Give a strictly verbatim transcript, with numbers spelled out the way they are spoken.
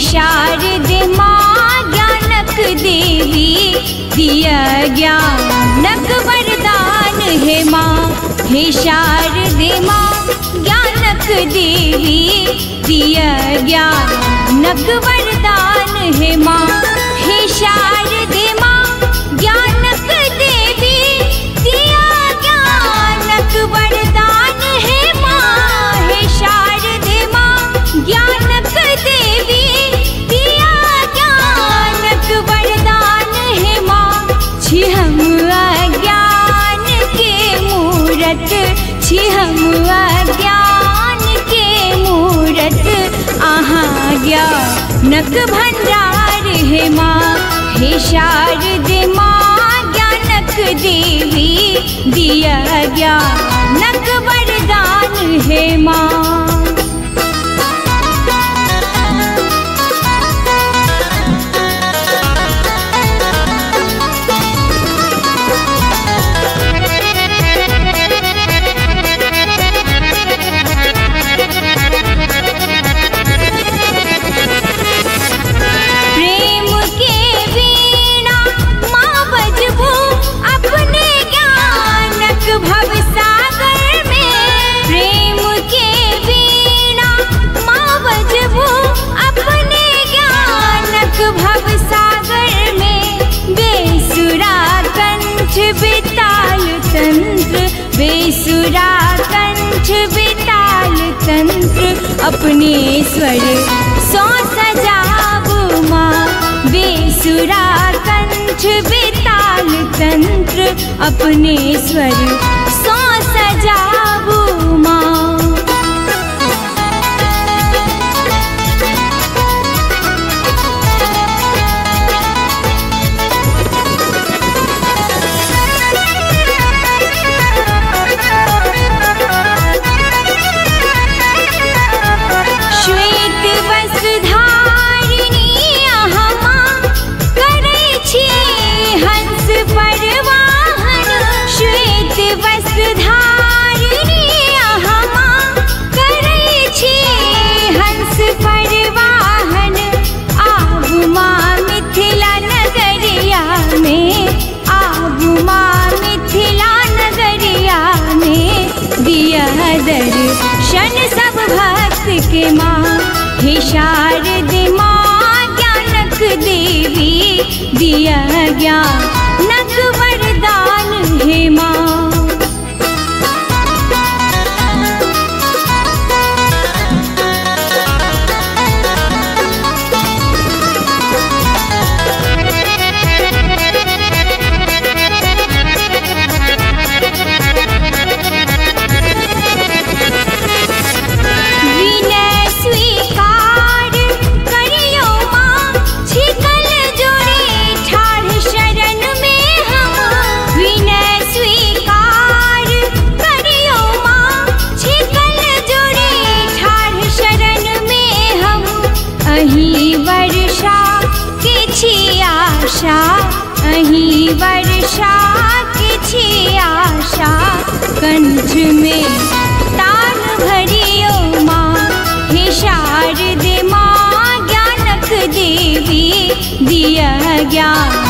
शारदे माँ ज्ञानक देवी दिया ज्ञानक वरदान है माँ। हे शारदे माँ ज्ञानक देवी दिया ज्ञानक वरदान है माँ। हे शारदे माँ ज्ञानक देवी दिया ज्ञानक वरदान है माँ। हे शारदे माँ ज्ञानक देवी दिया ज्ञानक वरदान है माँ। छिहम अज्ञान के मूरत छिहम अज्ञान के मूरत आहा ज्ञानक भंडार है माँ। हे शारदे माँ ज्ञानक देवी दिया ज्ञानक वरदान है माँ। बेसुरा कंठ बेताल तंत्र अपने स्वर सौ सजाबू माँ। बेसुरा कंठ बेताल तंत्र अपने स्वर सौ सजाबू माँ। दर्शन सब भक्त के माँ। हे शारदे माँ ज्ञानक देवी दिया ज्ञानक वरदान है माँ। अहीं वर्षा किछि आशा कंठ में तान भरियो माँ। हे शारदे माँ ज्ञानक देवी दिया ज्ञान